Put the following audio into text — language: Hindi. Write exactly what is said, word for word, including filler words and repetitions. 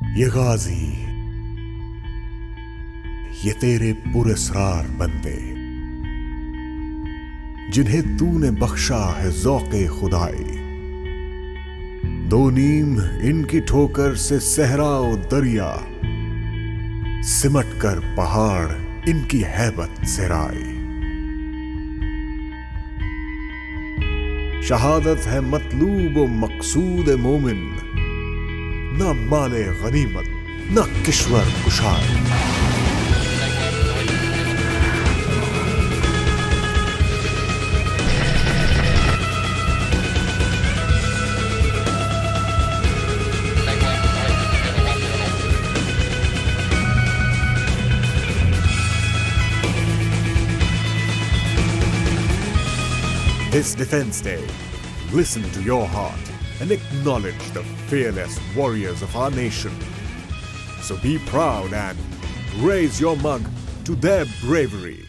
ये गाजी, ये तेरे पुरस्रार बंदे, जिन्हें तूने बख्शा है ज़ौक़े खुदाई। दो नीम इनकी ठोकर से सहरा ओ दरिया, सिमट कर पहाड़ इनकी हैबत से राई। शहादत है मतलूब व मकसूद मोमिन, न माले गनीमत न Kishwar कुशाई। This Defense Day, listen to your heart and acknowledge the fearless warriors of our nation. So be proud and raise your mug to their bravery.